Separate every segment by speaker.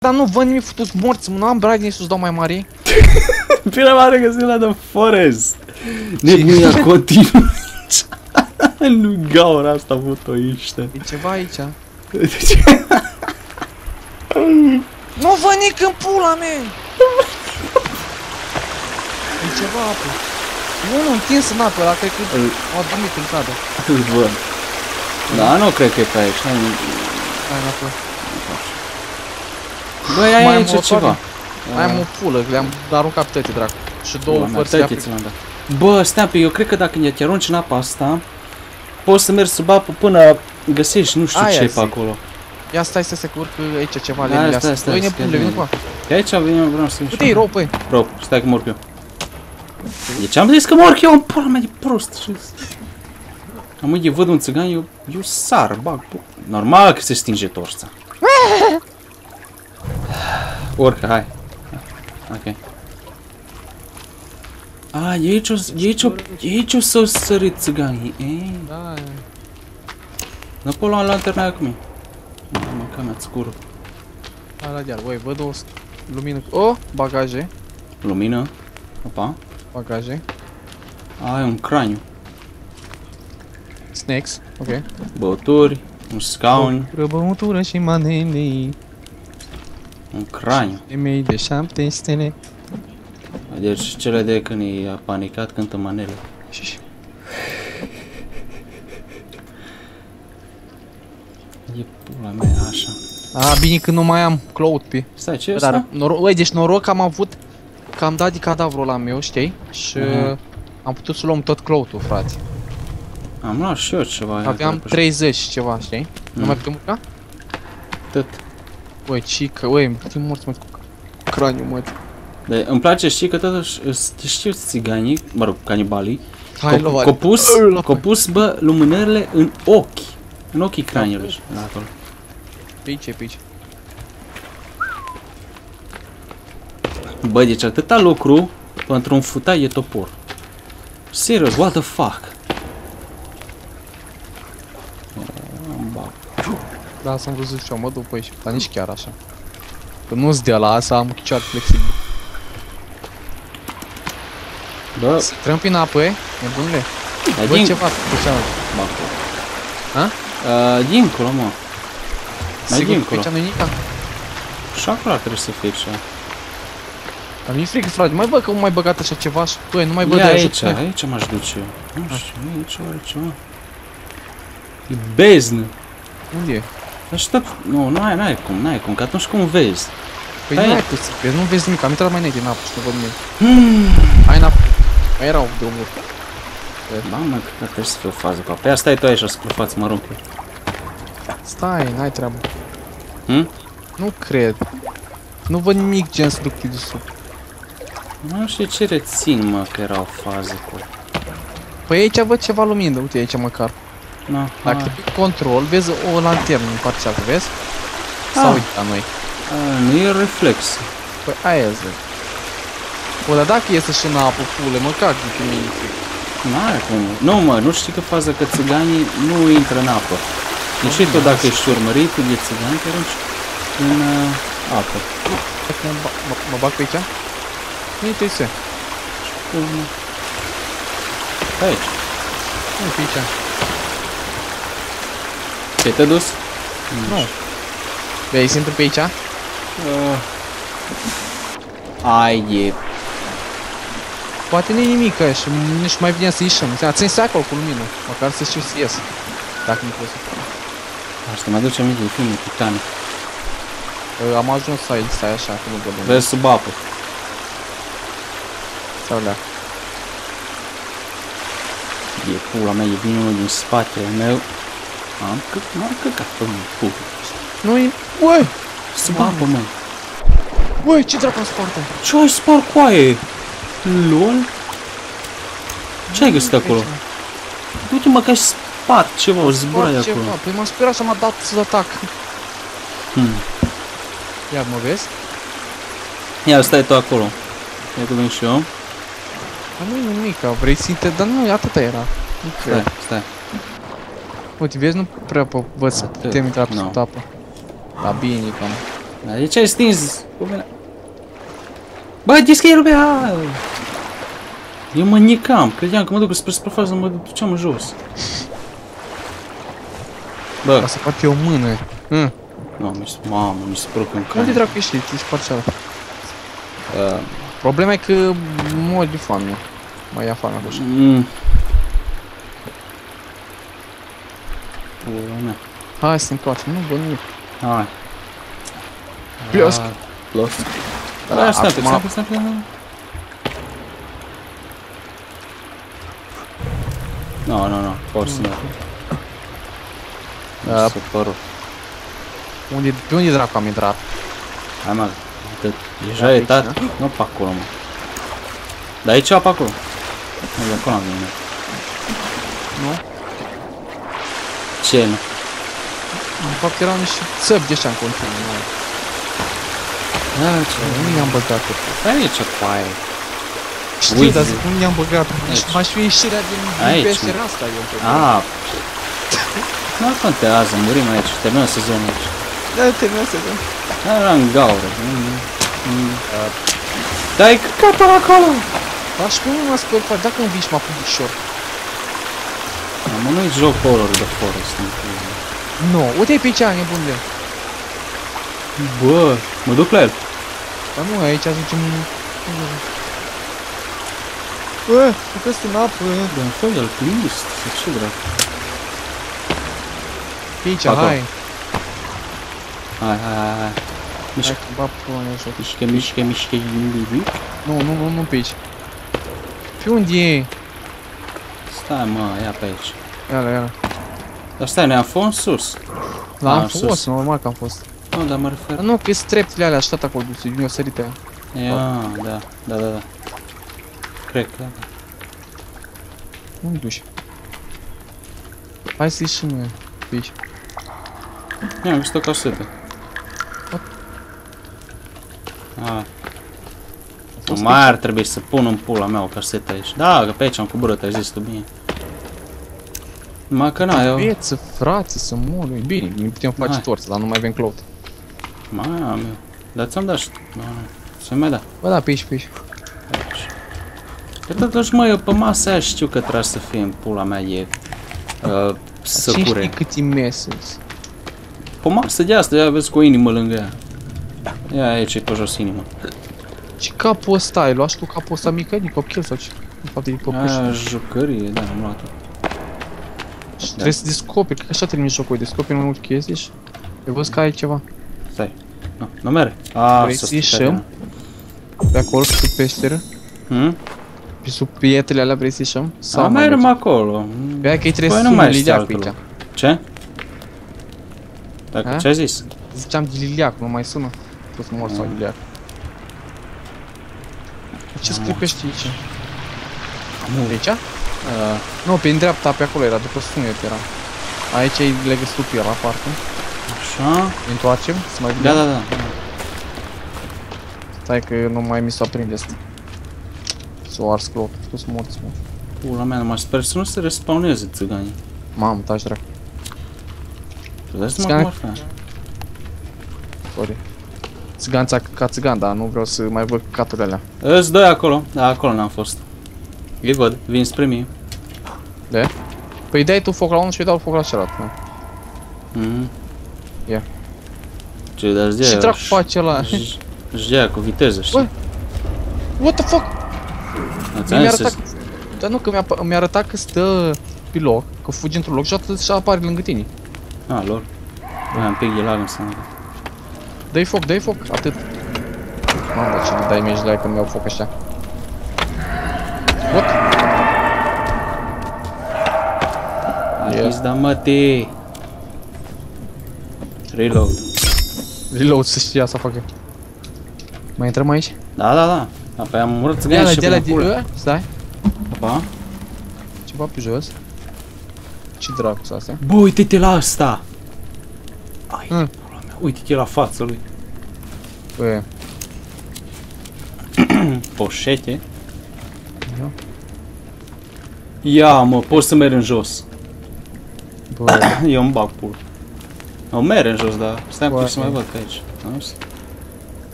Speaker 1: Dar nu văd nimic futut morți, nu am brightness să-ți dau mai mare.
Speaker 2: Prea mare găsit la The Forest. Nebunia continuă. Nu gaura asta butoiște.
Speaker 1: E ceva aici. Nu văd nic în pula mea. E ceva apă. Unul întins în apă, ăla cred că a dormit în cadă.
Speaker 2: Îl văd. Da, nu cred că e pe aici.
Speaker 1: Hai înapoi.
Speaker 2: Băi, ai aici ceva.
Speaker 1: Mai am o pulă, le-am aruncat toate, dracu. Și două părți de apă.
Speaker 2: Bă, stai pe, eu cred că dacă te arunci în apa asta, poți să mergi sub apă până găsești nu știu ce e pe acolo.
Speaker 1: Ia stai să se urcă aici ceva lemnile astea. Băi, nebunule, vină cu
Speaker 2: de aici vreau să
Speaker 1: uite, e rope, băi.
Speaker 2: Rope, stai că mor eu. Deci am zis că mor eu în pula mea de prost. Am uite, văd un țigan, eu sar, bag. Normal că se stinge torța. Urcă, hai. Ok. A, e aici o să sărit țiganii.
Speaker 1: Da.
Speaker 2: Nu pot lua lanterna aia cu mine. Mânca mea scură.
Speaker 1: Hai la deal, băi, văd o lumină. Oh, bagaje.
Speaker 2: Lumină. Opa.
Speaker 1: Bagaje.
Speaker 2: Ai un craniu.
Speaker 1: Snacks, ok.
Speaker 2: Băuturi, un scaun.
Speaker 1: Băutură și manele.
Speaker 2: Un craniu.
Speaker 1: Femei de 7 stele.
Speaker 2: Deci cele de când e panicat cântă manele. E pula mea așa.
Speaker 1: A, bine că nu mai am cloud pe.
Speaker 2: Stai, ce e asta?
Speaker 1: Băi, deci noroc că am avut, că am dat de cadavrul ăla meu, știi? Și am putut să luăm tot cloud-ul, frate.
Speaker 2: Am luat și eu ceva.
Speaker 1: Aveam 30 ceva, știi? Nu mai putem urca?
Speaker 2: Tot.
Speaker 1: Băi, cică, băi, îmi putem morți, mă, cu craniul, mă.
Speaker 2: Dar îmi place, știi, că totuși știu țiganii, mă rog, canibalii, că pus, bă, lumânările în ochi. În ochii craniilor. Acolo.
Speaker 1: Pe aici, pe aici.
Speaker 2: Bă, deci atâta lucru pentru un futai de topor. Serios, what the fuck?
Speaker 1: Da, s-am văzut și eu, mă duc pe aici, dar nici chiar așa. Că nu-ți de la asta, am picior flexibil.
Speaker 2: Bă,
Speaker 1: să intrăm prin apă, nebunule? Bă, ceva pe cealaltă. Ha?
Speaker 2: Dincolo, mă.
Speaker 1: Sigur că aici nu-i nica?
Speaker 2: Și acolo trebuie să fie ceva.
Speaker 1: Dar mi-e frică, frate, mai bă, că nu mai băgat așa ceva și... Băi, nu mai bă de
Speaker 2: aici, aici m-aș duce eu. Nu știu, aici oare ceva. E beznă.
Speaker 1: Unde e?
Speaker 2: Aștept, nu, n-ai cum, că atunci cum vezi?
Speaker 1: Păi nu ai pus, vezi, nu vezi nimic, am intrat mai înainte în apă și nu văd nimic. Hai în apă, mai erau drumuri.
Speaker 2: Mamă, că trebuie să fie o fază cu apă. Ia stai tu aici, suprafață, mă arunc eu.
Speaker 1: Stai, n-ai treabă. Nu cred. Nu văd nimic gen să duc de sub.
Speaker 2: Nu știu ce rețin, mă, că era o fază cu...
Speaker 1: Păi aici văd ceva lumină, uite aici măcar. Dacă te control, vezi o lanternă în partea asta, vezi? Sau uite la noi.
Speaker 2: Nu e reflex.
Speaker 1: Păi aia zic. Bă, dar dacă iese și în apă, pule, mă cac de mine.
Speaker 2: N-are cum. Nu, mă, nu știi că faza că țiganii nu intră în apă. Deci și tu dacă ești urmărit de țigani, te arunci în apă.
Speaker 1: Mă bag pe aici? Uite-i-se.
Speaker 2: Pe aici.
Speaker 1: Uite aici.
Speaker 2: Ce, te-ai dus?
Speaker 1: Nu. Vei să intru pe aici?
Speaker 2: E...
Speaker 1: Poate nu-i nimic și nici mai bine să ieșim. Țin-se acolo cu lumină, măcar să știu să ies. Dacă nu pot să fac.
Speaker 2: Asta mă aduce aminte de filmul Titanic.
Speaker 1: Am ajuns aici, stai așa, că nu văd.
Speaker 2: Vezi sub apă.
Speaker 1: Sau lea.
Speaker 2: E pula mea, e vine unul din spatele meu. M-am căcat pe mine, pula.
Speaker 1: Nu-i... Băi!
Speaker 2: Sub apă, mă.
Speaker 1: Băi, ce dracu am spart?
Speaker 2: Ce ai spart cu aia? LOL? Ce ai găsit acolo? Uite mă că ai spart ceva, o zburai acolo.
Speaker 1: Păi m-am sperat și m-a dat să atac. Ia mă vezi?
Speaker 2: Ia, stai tu acolo. Ia că vin și eu.
Speaker 1: Dar nu-i nimic, vrei să te... Dar nu, atâta era. Nu cred.
Speaker 2: Stai.
Speaker 1: Uite, vezi, nu prea văd să putem intra pe sub apă. Dar bine, cam.
Speaker 2: Dar de ce ai stins? Bă, deschide lumea! Eu mă nicam, credeam că mă duc spre suprafață, mă duceam în jos. Bă.
Speaker 1: Ca să fac eu mână.
Speaker 2: Mamă, mi se pare că un
Speaker 1: Unde dracu ești? Ești parțial. Problema e că mori de foame. Mai ia foame așa. Hai să încoace, nu bă, nimic.
Speaker 2: Hai.
Speaker 1: Plosc.
Speaker 2: Plosc. Da, stai. Nu, forță, nu. Super.
Speaker 1: Pe unde dracu am intrat?
Speaker 2: Hai mă, deja e tat. Nu pe acolo, mă. Dar aici pe acolo. Nu, de acolo am venit.
Speaker 1: Nu?
Speaker 2: Ce nu?
Speaker 1: În fapt erau niște țăpi de ăștia în continuu. Nu i-am băgat tot.
Speaker 2: Aici cu aia.
Speaker 1: Știu, dar zic, nu i-am băgat. M-aș fi ieșirea din peștera asta, eu.
Speaker 2: Nu contează, murim aici, terminăm sezonul aici.
Speaker 1: Da, terminăm sezonul.
Speaker 2: Era în gaură. Dai capul acolo!
Speaker 1: Aș cum nu mă spăr, dacă îmi vii și mă apuc ușor.
Speaker 2: Mă, nu-i joc horror de forest.
Speaker 1: Nu, uite-i pe aici, nebunule.
Speaker 2: Bă, mă duc la el.
Speaker 1: Dar nu, aici zicem... Bă, că-s în apă.
Speaker 2: Dar în fel de alpinist, sau ce dracu?
Speaker 1: Pe aici, hai.
Speaker 2: Hai. Mișcă.
Speaker 1: Hai, bă, până jos.
Speaker 2: Mișcă.
Speaker 1: Nu pe aici. Pe unde e?
Speaker 2: Stai, mă, ia pe aici.
Speaker 1: Ia-l.
Speaker 2: Dar stai, ne-am fost în sus.
Speaker 1: Am fost, normal că am fost.
Speaker 2: Nu, dar mă refer...
Speaker 1: Nu, că-s treptele alea, așa acolo, mi-o sărit aia.
Speaker 2: Ia, da. Cred că...
Speaker 1: Unde duci? Hai să ieșim noi, pe aici.
Speaker 2: Ia, am văzut o casetă. Mai ar trebui să pun în pula mea o casetă aici. Da, că pe aici am coborât, ai zis tu bine. Numai că n-ai eu...
Speaker 1: Vieță, frate, să mor, e bine, ne putem face torță, dar nu mai avem clout.
Speaker 2: Mamă, dar ți-am dat și... Să-mi mai da.
Speaker 1: Bă, da, pe aici.
Speaker 2: Că totuși, mă, eu pe masa aia știu că trebuie să fie în pula mea e... săcure.
Speaker 1: Ce știi cât e mesaj?
Speaker 2: Pe masă de asta, ia vezi cu o inimă lângă ea. Ia aici, e pe jos inima.
Speaker 1: Ce capul ăsta ai? Luași tu capul ăsta mică? De copil sau ce? De fapt e de copil.
Speaker 2: Aia, jucărie, da, am luat-o.
Speaker 1: Și trebuie să descoperi, cred că așa termini jocul, descoperi mai multe chestii și... Eu văd că ai ceva.
Speaker 2: Stai. Nu merge.
Speaker 1: Vrei să ieșim? Pe acolo, sub peșteră? Pe sub pietrele alea vrei să ieșim?
Speaker 2: Sau mergem acolo.
Speaker 1: Pe aia că îi trebuie să suni liliac pe aici.
Speaker 2: Ce? Dacă ce ai zis?
Speaker 1: Ziceam de liliac, nu mai sună. Tu să mor sau liliac. Ce scrie pește aici? Pe aici? Nu, pe dreapta, pe acolo era, după sunet era. Aici e legăsut pe el la parte.
Speaker 2: Așa.
Speaker 1: Întoarcem? Să mai vedem?
Speaker 2: Da.
Speaker 1: Stai că nu mai mi s-o aprinde asta. S-o ars clout, tu să mor.
Speaker 2: Pula mea, numai sper să nu se respawneze țiganii.
Speaker 1: Mamă, taci dracu.
Speaker 2: Tu dai seama cum ar fi?
Speaker 1: Sorry. Țiganța ca țigan, dar nu vreau să mai văd caturile alea.
Speaker 2: Îți doi acolo, da, acolo n-am fost. Îi văd, vin spre mine.
Speaker 1: De? Păi dai tu foc la unul și eu dau foc la celălalt, nu? Ia.
Speaker 2: Ce dați de aia?
Speaker 1: Ce dracu face ăla?
Speaker 2: Jea cu viteză, știi?
Speaker 1: What the fuck?
Speaker 2: Mi-a arătat...
Speaker 1: Dar nu, că mi-a arătat că stă pe loc, că fugi într-un loc și atât și apare lângă tine.
Speaker 2: Lol. Mai un pic de lag înseamnă.
Speaker 1: Dă-i foc, atât. Mamă, ce le dai mie la când mi-au foc ăștia. What?
Speaker 2: Pizda mătii!
Speaker 1: Reload să știa să facă. Mai intrăm aici?
Speaker 2: Da. Apoi am murit țigani și până pula.
Speaker 1: Stai.
Speaker 2: Opa.
Speaker 1: Ceva pe jos. Ce dracu s-a astea?
Speaker 2: Bă, uite-te la asta! Uite-te la fața lui.
Speaker 1: Bă.
Speaker 2: Poșete. Ia, mă, poți să mergi în jos.
Speaker 1: Bă.
Speaker 2: Eu îmi bag pula. O merg în jos, dar stai un pic să mai văd pe aici.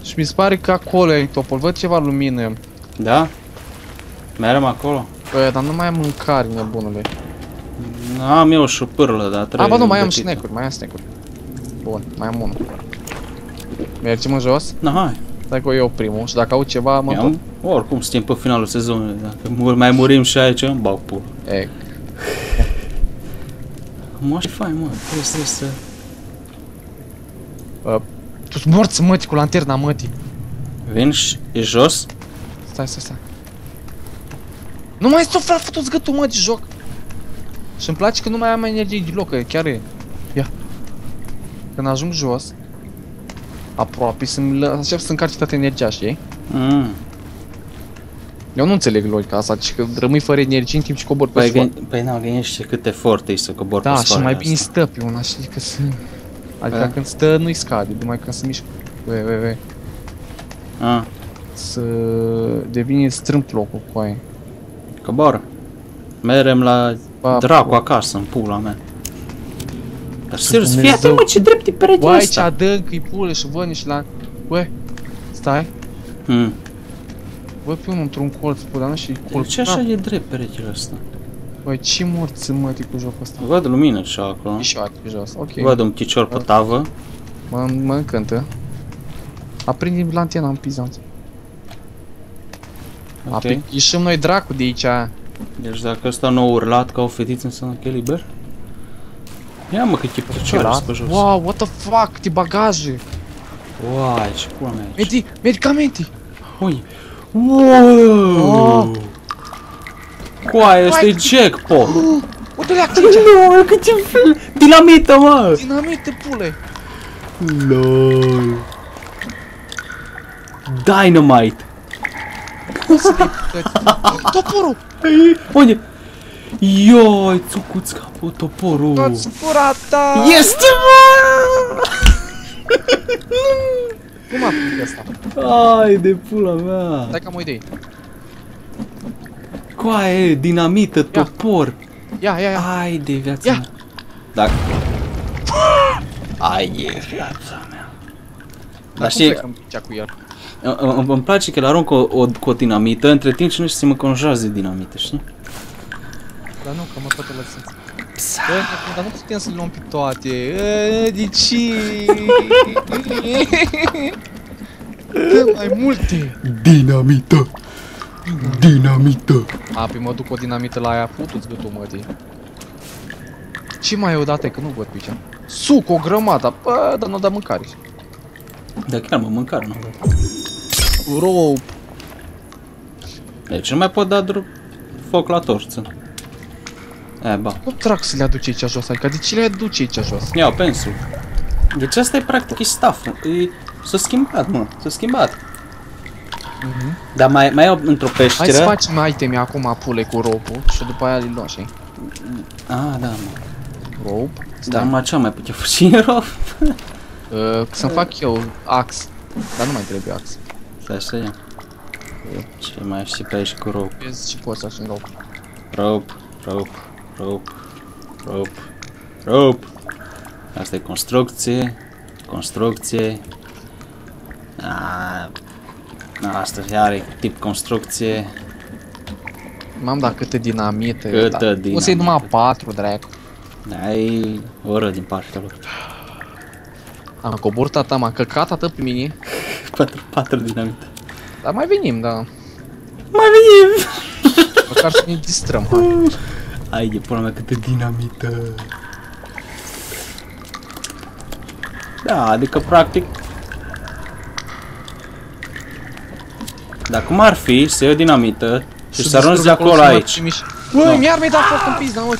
Speaker 1: Și mi se pare că acolo e topul, văd ceva lumină.
Speaker 2: Da? Merem acolo?
Speaker 1: Bă, dar nu mai am mâncare, nebunule.
Speaker 2: Am eu și o pârlă, dar trebuie.
Speaker 1: Bă, nu, mai am
Speaker 2: gătită.
Speaker 1: snack-uri, mai am snack-uri. Bun, mai am unul. Mergem în jos?
Speaker 2: Na, hai.
Speaker 1: Stai că eu primul și dacă aud ceva, mă întorc.
Speaker 2: Oricum suntem pe finalul sezonului, dacă mai murim și aici, îmi bag pula.
Speaker 1: E,
Speaker 2: Mă, ce fain, mă, trebuie să...
Speaker 1: tu-s morți, mătii, cu lanterna, mătii.
Speaker 2: Vin și e jos?
Speaker 1: Stai. Nu mai sufla, fătu-ți gâtul, mă, de joc. Și îmi place că nu mai am energie deloc, că chiar e. Ia. Când ajung jos, aproape să-mi încep să încarci toată energia, știi? Eu nu înțeleg logica asta, deci că rămâi fără energie în timp ce cobor pe soare.
Speaker 2: Păi n-am gândește cât efort e să cobor pe
Speaker 1: Da,
Speaker 2: soare.
Speaker 1: și mai
Speaker 2: asta.
Speaker 1: bine stă pe una, știi, că să... Adică când stă nu-i scade, numai când se mișcă. Vei. Să devine strâmp locul cu aia.
Speaker 2: Coboară. Merem la
Speaker 1: Ba,
Speaker 2: dracu acasă, în pula mea. Dar serios, fii
Speaker 1: Dumnezeu.
Speaker 2: atent, mă, ce drept e peretele
Speaker 1: Bă, aici
Speaker 2: ăsta.
Speaker 1: adânc-i pule și văni și la... Bă, stai. Bă, pe unul într-un colț, pula mea și
Speaker 2: De
Speaker 1: colț.
Speaker 2: ce așa e drept peretele ăsta?
Speaker 1: Băi, ce morți sunt, mătii, cu jocul ăsta?
Speaker 2: Văd lumină și acolo.
Speaker 1: Pișoate pe jos, ok.
Speaker 2: Văd un picior pe tavă.
Speaker 1: Mă încântă. Aprinde lanterna în pizanță.
Speaker 2: Ok.
Speaker 1: Ieșim noi dracu de aici.
Speaker 2: Deci dacă ăsta nu a urlat ca o fetiță, înseamnă că e liber? Ia mă câte picioare pe jos.
Speaker 1: Wow, what the fuck, de bagaje.
Speaker 2: Uai, ce pula mea aici.
Speaker 1: Medicamente.
Speaker 2: Ui. Wow. Coaie, ăsta e jackpot.
Speaker 1: Uite-le aici.
Speaker 2: Nu, câte dinamită, mă.
Speaker 1: Dinamite, pule.
Speaker 2: LOL. Dynamite.
Speaker 1: Toporul.
Speaker 2: Unde? Ioi, țucuți capul toporul.
Speaker 1: Toți furata.
Speaker 2: Este, mă!
Speaker 1: Cum a făcut asta?
Speaker 2: Ai de pula mea.
Speaker 1: Stai că am o idee.
Speaker 2: Coaie, dinamită, topor.
Speaker 1: Ia.
Speaker 2: Ai de viața
Speaker 1: Ia.
Speaker 2: mea. Dacă... Ai de viața mea. Dar știi,
Speaker 1: Cu el.
Speaker 2: îmi place că le arunc cu o dinamită, între timp și nu știu să mă conjurează de dinamită, știi?
Speaker 1: Dar nu, că mă poate lăsați. Bă, dar nu putem să le luăm pe toate. De ce? Dă mai multe.
Speaker 2: Dinamită. Dinamită.
Speaker 1: Pe mă duc o dinamită la aia, putu-ți gâtul, mătii. Ce mai e odată, că nu văd pe aici. Suc, o grămadă. Bă, dar nu da mâncare.
Speaker 2: Da, chiar mă, mâncare, nu.
Speaker 1: Rope.
Speaker 2: Deci nu mai pot da foc la torță. Ba.
Speaker 1: Cum trag să le aduce aici jos? Adică de ce le aduce aici jos?
Speaker 2: Iau pensul. Deci asta e practic e stuff. S-a schimbat, mă. S-a schimbat. Dar mai iau într-o
Speaker 1: Hai să
Speaker 2: peșteră.
Speaker 1: facem iteme acum, pule, cu rope și după aia le luăm, știi?
Speaker 2: Da, mă.
Speaker 1: Rope.
Speaker 2: Dar numai ce mai putea face și rob?
Speaker 1: Să-mi fac eu ax. Dar nu mai trebuie ax.
Speaker 2: Stai să ia. Ce mai știi pe aici cu rope?
Speaker 1: Vezi ce poți să faci în rope.
Speaker 2: Rope. Asta e construcție. Asta are tip construcție.
Speaker 1: M-am dat câte dinamite.
Speaker 2: Câtă
Speaker 1: dinamite. O să-i numai 4, dracu.
Speaker 2: Ai oră din partea lor.
Speaker 1: Am coborât tata, m-a căcat atât pe mine.
Speaker 2: 4 dinamite.
Speaker 1: Dar mai venim, da.
Speaker 2: Mai venim!
Speaker 1: Măcar să ne distrăm, hai.
Speaker 2: Ai de pula mea câtă dinamită. Da, adică practic dar cum ar fi să iei o dinamită și să arunci de acolo aici?
Speaker 1: Băi, mi-ar mi-ai dat foc în pizda, uite.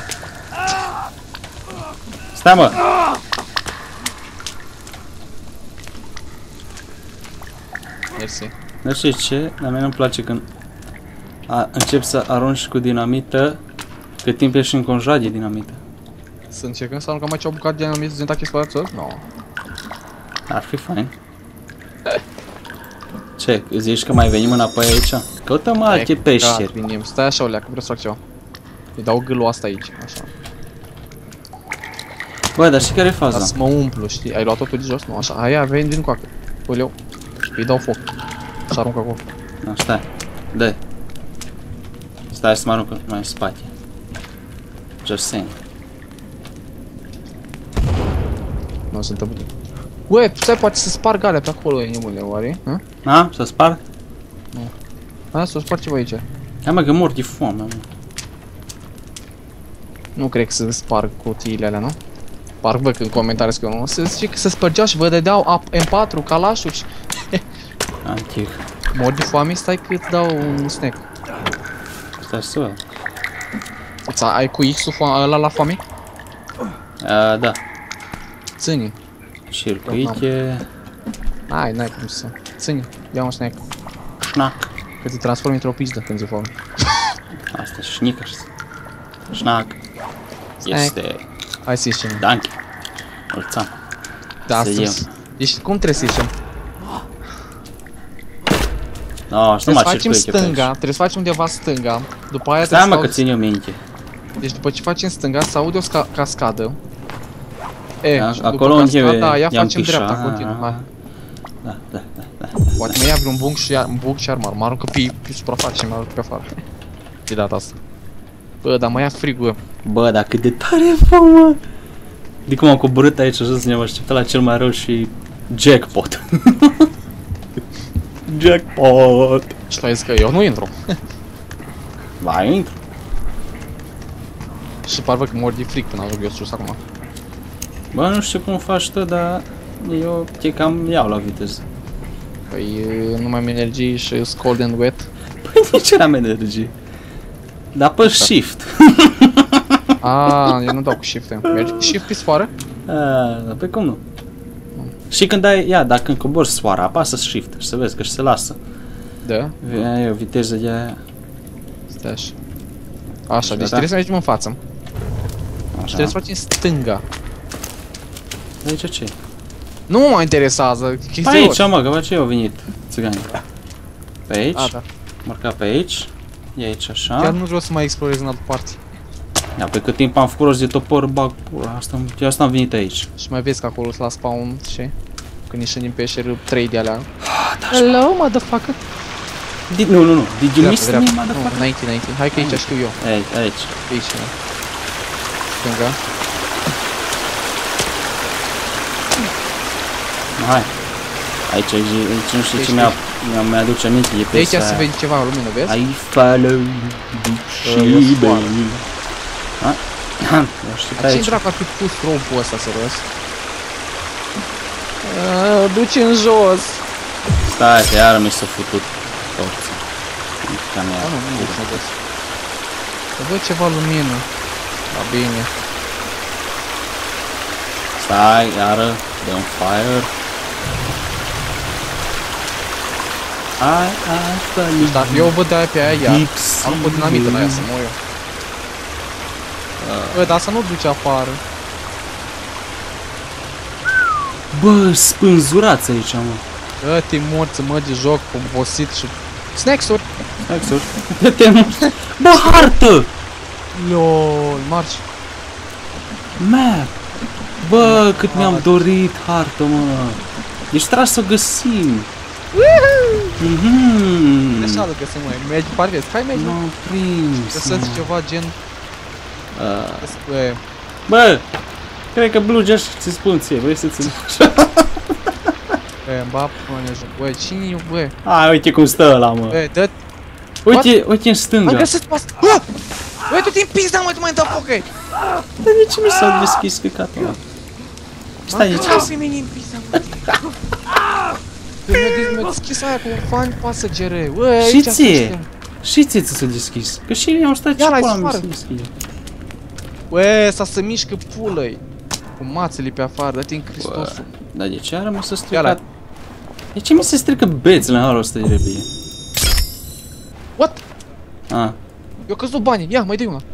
Speaker 2: Stai, mă!
Speaker 1: Mersi.
Speaker 2: Nu știu ce, dar mie nu-mi place când încep să arunci cu dinamită cât timp ești înconjurat de dinamită.
Speaker 1: Să încercăm să aruncăm aici o bucată de dinamită să ne spălat sus? Nu.
Speaker 2: Ar fi fain. Ce, zici că mai venim înapoi aici? Căutăm alte peșteri.
Speaker 1: Venim. Stai așa, Olea, că vreau să fac ceva. Îi dau gâlul asta aici, așa.
Speaker 2: Bă, dar știi care e faza?
Speaker 1: Ca să mă umplu, știi? Ai luat totul de jos? Nu, așa. Hai, veni din coacă. Oleu. Îi dau foc. Și arunc acolo.
Speaker 2: No, stai. Dă. Stai să mă arunc mai în spate. Just saying.
Speaker 1: Nu se întâmplă. Ue, stai, poate să sparg alea pe acolo, e nebunule, oare? Hă?
Speaker 2: A? Să sparg?
Speaker 1: Hai să sparg ceva aici.
Speaker 2: Hai mă, că mor de foame, mă.
Speaker 1: Nu cred că să sparg cutiile alea, nu? Parc văd în comentarii că nu. Se zice că se spărgeau și vă dădeau M4, calașuri.
Speaker 2: Antic.
Speaker 1: Mor de foame, stai că îți dau un snack.
Speaker 2: Stai să văd.
Speaker 1: Ai cu X-ul ăla la foame?
Speaker 2: Da.
Speaker 1: Ține.
Speaker 2: Circuite.
Speaker 1: N-ai cum să. Ține, ia un snack.
Speaker 2: Șnac.
Speaker 1: Că te transformi într-o pizdă când ți-e foame.
Speaker 2: Asta e șnică. Șnac. Este.
Speaker 1: Hai să ieșim.
Speaker 2: Danke. Mulțumim.
Speaker 1: Da,
Speaker 2: Să iem.
Speaker 1: Ești, cum trebuie să ieșim?
Speaker 2: No, și nu
Speaker 1: Trebuie
Speaker 2: mă
Speaker 1: să facem
Speaker 2: circuite pe
Speaker 1: stânga,
Speaker 2: aici.
Speaker 1: trebuie să facem undeva stânga. După aia
Speaker 2: Stai mă că
Speaker 1: trebuie să
Speaker 2: țin eu minte.
Speaker 1: Deci după ce facem stânga, se aude o cascadă. E,
Speaker 2: Da,
Speaker 1: și după
Speaker 2: acolo unde
Speaker 1: cascada, aia
Speaker 2: i-am
Speaker 1: facem
Speaker 2: pișat.
Speaker 1: dreapta, continuă, hai.
Speaker 2: Da.
Speaker 1: Poate mai ia vreun bug și armar, mă aruncă pe suprafață și mă aruncă pe afară. De data asta. Bă, dar mă ia frig, bă.
Speaker 2: Bă, dar cât de tare e, bă, mă! De cum am coborât aici jos, ne-am așteptat la cel mai rău și... Jackpot! Jackpot!
Speaker 1: Și tu ai zis că eu nu intru.
Speaker 2: Ba, eu intru.
Speaker 1: Și parvă că mor de frig până ajung eu sus acum.
Speaker 2: Bă, nu știu cum faci tu, dar... Eu te cam iau la viteză.
Speaker 1: Păi nu mai am energie și cold and wet.
Speaker 2: Păi nici n-am energie. Dar pe shift.
Speaker 1: Eu nu dau cu shift. Mergi cu shift pe sfoară?
Speaker 2: Dar pe cum nu? Și când ai, dacă cobori soara, apasă shift și să vezi că și se lasă.
Speaker 1: Da.
Speaker 2: E o viteză de aia.
Speaker 1: Stai așa. Așa, deci trebuie să mergem în față. Și trebuie să facem stânga.
Speaker 2: Aici ce?
Speaker 1: Nu mă interesează.
Speaker 2: Pe aici, mă, că ce au venit țiganii. Pe aici,
Speaker 1: Da.
Speaker 2: marca pe aici, e aici așa.
Speaker 1: Chiar nu vreau să mai explorez în altă parte.
Speaker 2: Ia, pe cât timp am făcut rost de topor, bag pula, asta am venit aici.
Speaker 1: Și mai vezi că acolo la spawn, și când ieșim din peșteră, 3 de alea. Hello, motherfucker!
Speaker 2: Nu, did you miss me,
Speaker 1: Nu,
Speaker 2: motherfucker?
Speaker 1: înainte. Hai că aici știu eu.
Speaker 2: Aici.
Speaker 1: Aici, da. Stânga.
Speaker 2: Hai. Aici nu știu ce mi-aduce aminte de
Speaker 1: De aici
Speaker 2: piesa
Speaker 1: se
Speaker 2: aia.
Speaker 1: vede ceva în lumină, vezi?
Speaker 2: I follow the sheep. Eu știu pe
Speaker 1: Dar ce
Speaker 2: aici.
Speaker 1: dracu ar fi pus rompul ăsta, serios? Du-ci în jos!
Speaker 2: Stai, că iară mi s-a futut torța.
Speaker 1: Da, nu vezi. Să văd ceva lumină. Da, bine.
Speaker 2: Stai, iară, de un fire.
Speaker 1: Deci dacă eu văd de aia pe aia, iar am cu dinamită la ea să mor eu. Bă, dar să nu duci afară.
Speaker 2: Bă, spânzurați aici, mă.
Speaker 1: Dă-te morți, mă, de joc, obosit și... Snacks-uri!
Speaker 2: Snacks-uri. Dă-te morți. Bă, hartă!
Speaker 1: LOL, marci.
Speaker 2: Map! Bă, cât mi-am dorit hartă, mă. Deci trebuie să o găsim.
Speaker 1: Așa că se mai mergi, parcă, hai mergi.
Speaker 2: M-am prins,
Speaker 1: Găsăți ceva gen...
Speaker 2: Bă, cred că Blue Josh ți spun ție, vrei să-ți zici?
Speaker 1: Îmi bap, mă, joc. Bă, cine e, bă?
Speaker 2: Hai, uite cum stă ăla, mă.
Speaker 1: Bă, dă...
Speaker 2: Uite în stânga.
Speaker 1: Am găsit pas... Băi, tu te-mi pizda, mă, tu mai dă focă!
Speaker 2: Dar de ce mi s-a deschis căcatul ăla? Stai aici.
Speaker 1: Am găsit mine în pizda, mă. Mi-a deschis aia cu un fan pasager.
Speaker 2: Și ție? Și ție ți s-a deschis. Că și eu am stat și acolo mi se deschide.
Speaker 1: Băi, ăsta se mișcă pulă-i. Cu mațele pe afară, dă-te în Hristosul.
Speaker 2: Dar de ce a rămas să stricat? De ce mi se strică bețele în halul ăsta de repede?
Speaker 1: What?
Speaker 2: Eu
Speaker 1: căzut banii, ia, mai dai una.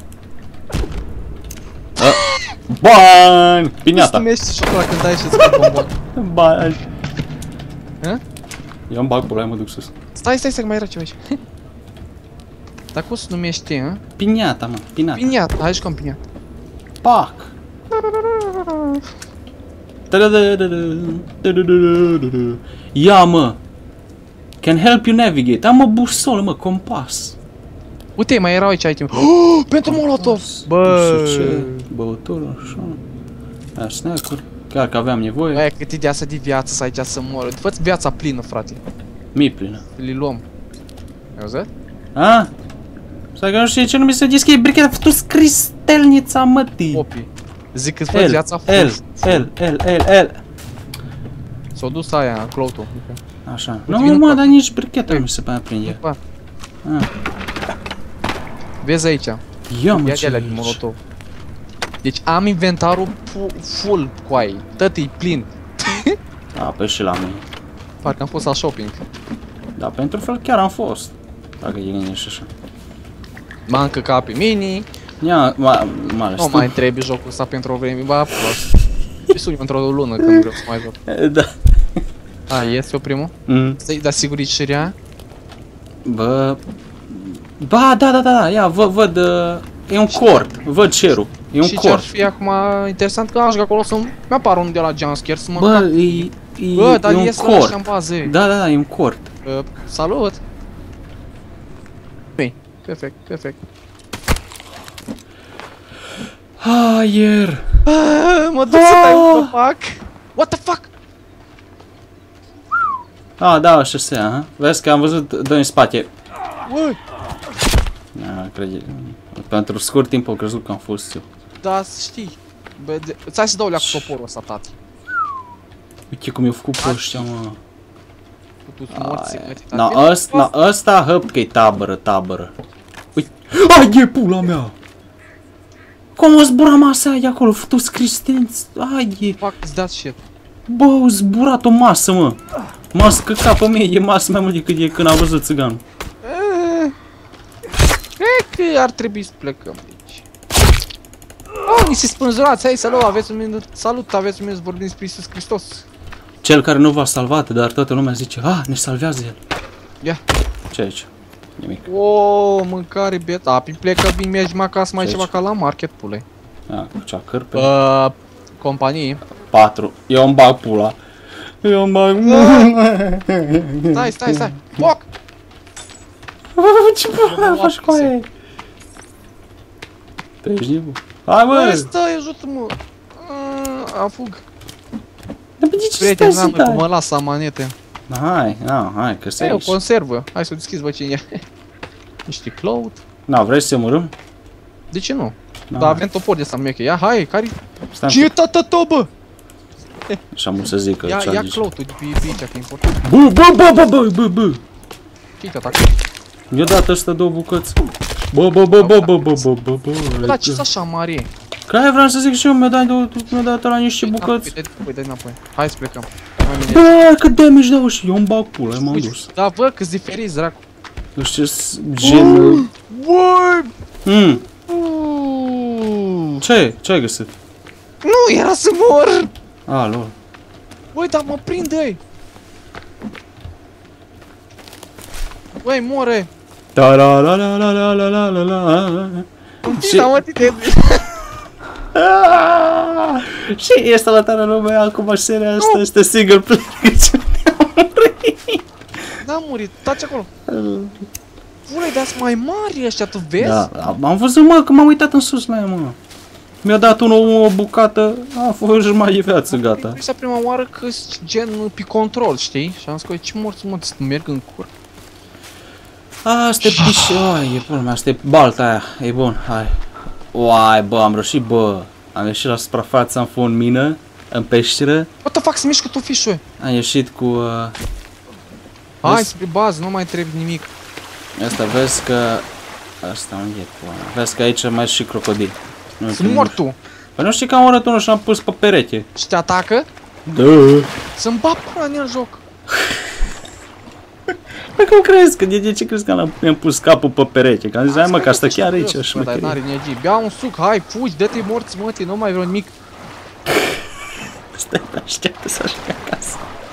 Speaker 2: Bani! Pineata!
Speaker 1: Cum ești și ăla când dai și îți fac bombon?
Speaker 2: Bani!
Speaker 1: Hă?
Speaker 2: Eu îmi bag pula, mă duc sus.
Speaker 1: Stai, că mai era ceva aici. Dar cum se numește, hă?
Speaker 2: Pineata, mă, pineata.
Speaker 1: Pineata, hai jucăm pineata.
Speaker 2: Pac! Ia, mă! Can help you navigate. Am o busolă, mă, compas.
Speaker 1: Uite, mai erau aici item. Oh, pentru molotov! Bă!
Speaker 2: Băutură, așa. Aia, snack-uri. Chiar că aveam nevoie.
Speaker 1: Băi, cât ideasă de viață să aici să moră. Fă-ți viața plină, frate.
Speaker 2: Mi-e plină.
Speaker 1: Le luăm. Ai auzit?
Speaker 2: A? Stai că nu știu ce nu mi se deschide bricheta. Tu scris stelnița, mătii.
Speaker 1: Popi. Zic că-ți fă viața full.
Speaker 2: L.
Speaker 1: S-a dus aia, cloutul.
Speaker 2: Așa. Nu, mă, dar nici bricheta nu mi se mai aprinde.
Speaker 1: Vezi aici.
Speaker 2: Ia, mă,
Speaker 1: Ia
Speaker 2: ce
Speaker 1: de alea din molotov. Deci am inventarul full cu ai. Tăti plin.
Speaker 2: A, pe și la mine.
Speaker 1: Parcă am fost la shopping.
Speaker 2: Da, pentru fel chiar am fost. Dacă e gândești așa.
Speaker 1: M-am încăcat pe mini.
Speaker 2: Ia, mai ales
Speaker 1: Nu
Speaker 2: tu.
Speaker 1: mai trebuie jocul ăsta pentru o vreme. Ba, prost. Te suni într-o lună când vreau să mai joc.
Speaker 2: Da.
Speaker 1: A, ies eu primul? Stai, dar sigur e șirea?
Speaker 2: Bă... Ba, da, ia, văd, e un cort, văd cerul, e un
Speaker 1: Și ce-ar
Speaker 2: cort.
Speaker 1: fi acum interesant că ajung acolo să-mi apară unul de la jumpscare să mă
Speaker 2: Bă,
Speaker 1: încac. Bă, dar
Speaker 2: e un
Speaker 1: ies la ăștia în
Speaker 2: cort.
Speaker 1: bază.
Speaker 2: Da, e un cort.
Speaker 1: Salut! Bine, perfect.
Speaker 2: Aer!
Speaker 1: Mă duc să tai un copac. What the fuck?
Speaker 2: Ah, da, șosea, ha? Vezi că am văzut doi în spate.
Speaker 1: Ui!
Speaker 2: Da, crede. Pentru scurt timp au crezut că am fost eu.
Speaker 1: Da, știi. Bă, ți-ai să dau lea cu toporul ăsta, tati.
Speaker 2: Uite cum i-au făcut pe ăștia, mă.
Speaker 1: Tu-ți morți,
Speaker 2: Ăsta hăpt că e tabără. Uite. Ai, e pula mea! Cum o zbura masa aia de acolo? Fătu-ți cristenți. Ai, e...
Speaker 1: Fuck, it's that shit.
Speaker 2: Bă, au zburat o masă, mă. Masă căca pe mine, e masă mai mult decât e când am văzut țiganul.
Speaker 1: Cred că ar trebui să plecăm de aici. Oh, mi se spânzurați, hai, salut, aveți un minut, să vorbim despre Iisus Hristos.
Speaker 2: Cel care nu v-a salvat, dar toată lumea zice, ne salvează el.
Speaker 1: Ia.
Speaker 2: Ce aici? Nimic.
Speaker 1: O, mâncare beta, api plecă, bine, mergi acasă, mai ceva ca la market, pule.
Speaker 2: Cu cea cârpe.
Speaker 1: Companie.
Speaker 2: 4. Eu îmi bag pula. Eu îmi bag...
Speaker 1: Stai. Foc!
Speaker 2: Ce pula faci cu aia? Tu ești nebun? Hai,
Speaker 1: Bă,
Speaker 2: bă!
Speaker 1: stai, ajută-mă! Afug.
Speaker 2: Dar de ce
Speaker 1: Prieten,
Speaker 2: stai să
Speaker 1: n-am,
Speaker 2: dai?
Speaker 1: mă las amanete.
Speaker 2: Hai, că stai
Speaker 1: E o
Speaker 2: aici.
Speaker 1: conservă. Hai să o deschizi, bă, cine e. Niște cloud.
Speaker 2: Na, vrei să murăm?
Speaker 1: De ce nu?
Speaker 2: Da,
Speaker 1: Dar avem topor de ăsta meche. Ia, hai, care-i?
Speaker 2: Stai.
Speaker 1: Ce e tata tău, bă?
Speaker 2: Așa mă să zic că
Speaker 1: Ia
Speaker 2: ce-a zis.
Speaker 1: cloud-ul de pe aici, că e important.
Speaker 2: Bă!
Speaker 1: Ce-i tata?
Speaker 2: Mi-a dat ăsta două bucăți. Bă.
Speaker 1: Bă, dar ce-s așa mare?
Speaker 2: Că aia vreau să zic și eu, mi-a dat ăla niște bucăți.
Speaker 1: Dă-i înapoi. Hai să plecăm.
Speaker 2: Bă, cât damage dau și eu îmi bag pula, m-am dus.
Speaker 1: Da, bă, câți diferiți, dracu.
Speaker 2: Nu știu ce gen...
Speaker 1: Băi!
Speaker 2: Ce ai găsit?
Speaker 1: Nu, era să mor!
Speaker 2: Lol.
Speaker 1: Băi, dar mă prinde! Băi, more!
Speaker 2: Și și este la tare lumea acum seria asta, este single player.
Speaker 1: N-am murit, taci acolo! Băi, dar sunt mai mari ăștia, tu vezi?
Speaker 2: Da, am văzut, mă, că m-am uitat în sus la ea, mă. Mi-a dat unul o bucată, a fost jumătate de viață, gata.
Speaker 1: Am prima oară că gen pe control, știi? Și am zis, ce morți, mă, să merg în cur.
Speaker 2: Asta e e bun, asta e balta aia, e bun, hai. Uai, bă, am reușit, bă. Am ieșit la suprafață, am fost în mină, în peșteră.
Speaker 1: What the fuck, se mișcă tu fișul?
Speaker 2: Am ieșit cu...
Speaker 1: Hai spre bază, nu mai trebuie nimic.
Speaker 2: Asta vezi că... Asta unde e cu ăla? Vezi că aici mai e și crocodil.
Speaker 1: Sunt mort tu.
Speaker 2: Păi nu știi că am omorât unul și am pus pe perete.
Speaker 1: Și te atacă?
Speaker 2: Da.
Speaker 1: Să-mi bag pula în el joc.
Speaker 2: Păi cum crezi? Că de ce crezi că mi-am pus capul pe perete? Că am zis, hai mă, că asta chiar aici și
Speaker 1: mă. Dar n-are energie. Bea un suc, hai, fugi, dă-te morți, mătii, nu mai vreau nimic.
Speaker 2: Stai, așteaptă să ajung acasă.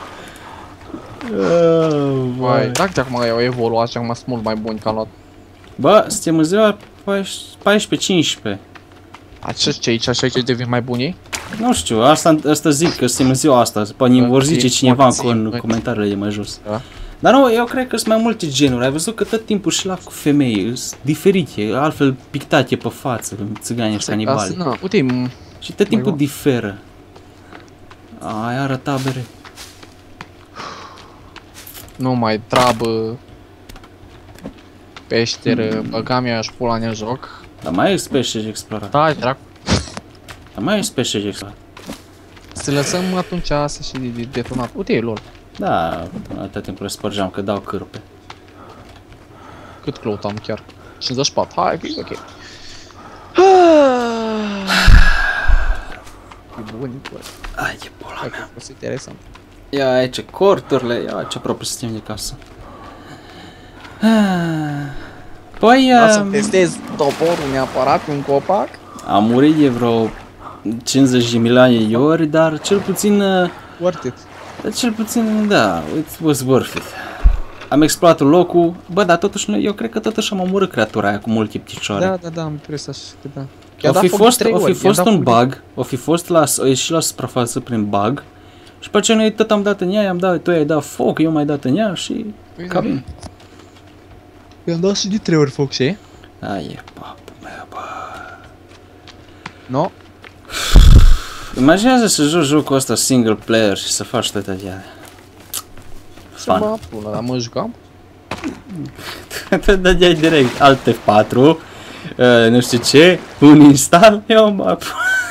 Speaker 1: Vai, dacă acum eu evoluat și acum sunt mult mai buni ca luat.
Speaker 2: Bă, suntem în ziua 14-15.
Speaker 1: Ce aici, așa aici devin mai buni?
Speaker 2: Nu știu, asta zic, că suntem în ziua asta. Poate vor zice cineva în comentariile de mai jos.
Speaker 1: Da.
Speaker 2: Dar nu, eu cred că sunt mai multe genuri. Ai văzut că tot timpul și la cu femei sunt diferite, altfel pictate pe față, țigani și canibali.
Speaker 1: Na, uite,
Speaker 2: Și tot timpul diferă. Aia arăta bere.
Speaker 1: nu mai trabă peșteră, băgam eu și pula în joc.
Speaker 2: Dar mai e Special Explorer.
Speaker 1: Da, dracu.
Speaker 2: Dar mai e Special Explorer.
Speaker 1: Să lăsăm atunci asta și de detonat. Uite, lol.
Speaker 2: Da, atâta timp le spărgeam, că dau cârpe.
Speaker 1: Cât clout am chiar? 54, hai, că e ok. E bun, e bun.
Speaker 2: Ai, e pula
Speaker 1: Hai că
Speaker 2: mea.
Speaker 1: o să interesant.
Speaker 2: Ia aici corturile, ia ce propriu sistem de casă. Păi,
Speaker 1: Vreau să testez toporul neapărat pe un copac.
Speaker 2: am murit de vreo 50 de milioane de ori, dar cel puțin,
Speaker 1: Worth it.
Speaker 2: da, it was worth it. Am exploatat locul, bă, dar totuși, eu cred că totuși am omorât creatura aia cu multe picioare.
Speaker 1: Da, am impresia așa că da.
Speaker 2: O fi fost un bug, o fi fost o ieșit la suprafață prin bug și pe aceea noi tot am dat în ea, tu i-ai dat foc, eu m-ai dat în ea și ca bine.
Speaker 1: I-am dat și de 3 ori foc, știi?
Speaker 2: Ai, e papă mea, bă.
Speaker 1: No.
Speaker 2: Imaginează să joci jocul ăsta single player și să faci toate astea.
Speaker 1: Să mă apună, dar mă jucam.
Speaker 2: Te dădeai direct Alt F4, nu știu ce, un install, eu mă apun.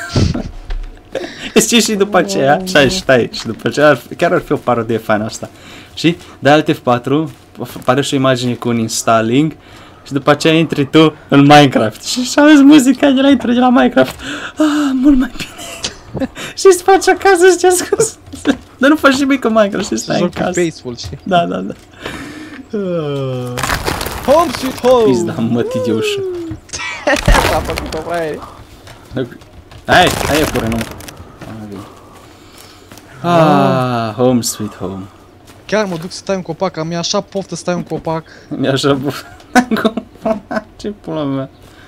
Speaker 2: Știi, și după aceea, stai, și după aceea chiar ar fi o parodie faină asta. Și dai Alt F4, apare și o imagine cu un installing și după aceea intri tu în Minecraft și așa auzi muzica de la intro de la Minecraft. Mult mai bine. Și îți faci acasă și ce ascuns. Dar nu faci nimic în Minecraft și stai în casă.
Speaker 1: Peaceful, știi?
Speaker 2: Da.
Speaker 1: Home sweet home!
Speaker 2: Pizda mătii de ușă.
Speaker 1: S-a făcut-o fraie.
Speaker 2: Hai e pure, nu. Home sweet home.
Speaker 1: Chiar mă duc să stai un copac, am așa poftă să stai un copac.
Speaker 2: Mi-a așa ce pula mea.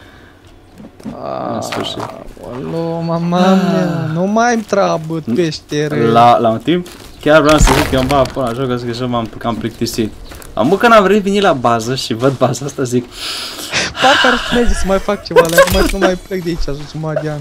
Speaker 2: În sfârșit.
Speaker 1: Alo, mama mea, nu mai îmi treabă peștere.
Speaker 2: La un timp, chiar vreau să zic că îmi bag pula joc, că așa m-am cam plictisit. Am bă, când am revenit la bază și văd baza asta, zic
Speaker 1: Parcă ar merge să mai fac ceva, nu mai plec de aici, așa jumătate de an.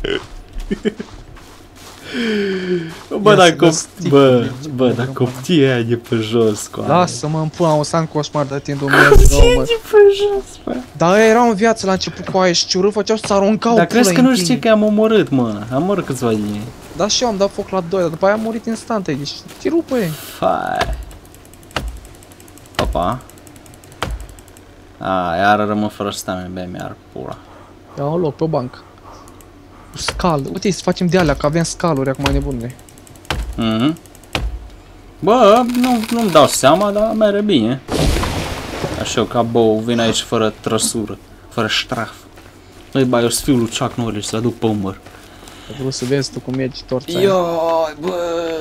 Speaker 2: Bă, dar coptii aia de pe jos, cu aia.
Speaker 1: Lasă-mă, îmi pun, o să am coșmar de timp Dumnezeu, mă.
Speaker 2: de pe jos, bă.
Speaker 1: Dar aia erau în viață la început cu aia și ce urât făceau să aruncau
Speaker 2: Dar
Speaker 1: pula
Speaker 2: crezi că nu
Speaker 1: în
Speaker 2: știi
Speaker 1: tine.
Speaker 2: că am omorât, mă? Am omorât câțiva din ei.
Speaker 1: Da, și eu am dat foc la 2, dar după aia am murit instant, deci te rupă ei.
Speaker 2: Fai. Opa. Iar rămân fără stamina, bă, mi-ar pula.
Speaker 1: Ia un loc pe o bancă. Cu scal, uite să facem de alea, că avem scaluri acum nebunule.
Speaker 2: Bă, nu-mi dau seama, dar merge bine. Așa eu ca bou vin aici fără trăsură, fără ștraf. Băi, eu sunt fiul lui Chuck Norris, să aduc pe umăr.
Speaker 1: Vreau să vezi tu cum mergi torța aia.
Speaker 2: Ioi, bă.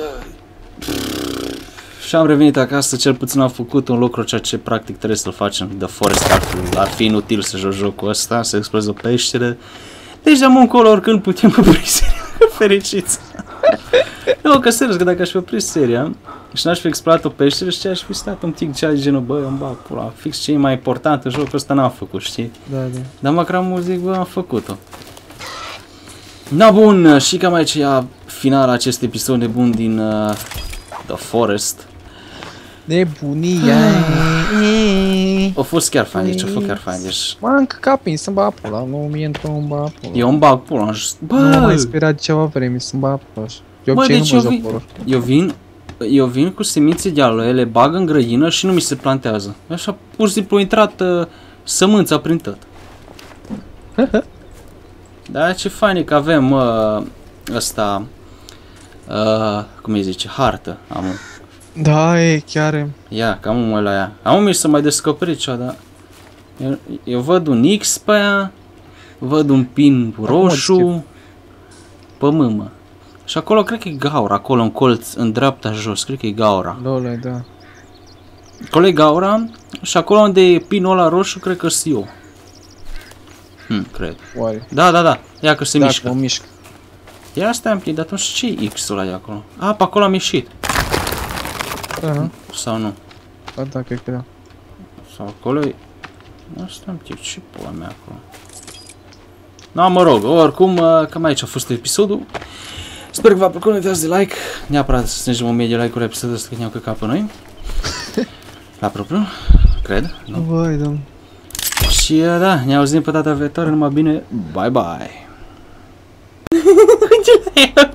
Speaker 2: Și am revenit acasă, cel puțin am făcut un lucru ceea ce practic trebuie să-l facem. The Forest ar fi inutil să joc jocul ăsta, să explorez o peșteră. Deci de-am încolo oricând putem opri seria, fericiți. Nu, că serios, că dacă aș fi oprit seria și n-aș fi explorat o peșteră, știi, aș fi stat un tic cea de genul, bă, îmi bag pula, fix ce e mai important în jocul ăsta n-am făcut, știi?
Speaker 1: Da.
Speaker 2: Dar măcar am zic, bă, am făcut-o. Da, bun, și cam aici e finala acestui episod nebun din The Forest.
Speaker 1: Nebunia.
Speaker 2: A fost chiar fain, deci a fost chiar fain, deci...
Speaker 1: Mă, încă capin să-mi bag pula, nu mi intră în bag pula.
Speaker 2: Eu îmi bag pula, bă!
Speaker 1: Nu m-am inspirat de ceva vreme să-mi bag pula.
Speaker 2: Bă, deci eu vin cu semințe de aloe, le bag în grădină și nu mi se plantează. Așa, pur și simplu, a intrat sămânța prin tot. Dar ce fain e că avem ăsta, cum îi zice, hartă, am.
Speaker 1: Da, e chiar.
Speaker 2: Ia, cam mă la ea. Am mi să mai descoperi cea, dar eu văd un X pe ea, văd un pin roșu pe mâmă. Și acolo cred că e gaura, acolo în colț, în dreapta jos, cred că e gaura.
Speaker 1: Lole, da.
Speaker 2: Acolo e gaura și acolo unde e pinul ăla roșu, cred că sunt eu. Cred.
Speaker 1: Oare?
Speaker 2: Da. Ia că se mișcă.
Speaker 1: Mă mișcă.
Speaker 2: Ia stai un pic, dar atunci ce X-ul ăla e acolo? A, pe acolo am ieșit.
Speaker 1: Da,
Speaker 2: Sau nu?
Speaker 1: ba da, cred că da.
Speaker 2: Sau acolo e... Asta am pic, ce pula mea acolo? No, mă rog, oricum, cam aici a fost episodul. Sper că v-a plăcut, nu uitați de like. Neapărat să strângem 1000 de like-uri episodul ăsta, că ne-au căcat pe noi. La propriu, cred. Nu?
Speaker 1: Vai, da.
Speaker 2: Și da, ne auzim pe data viitoare, numai bine, bye bye!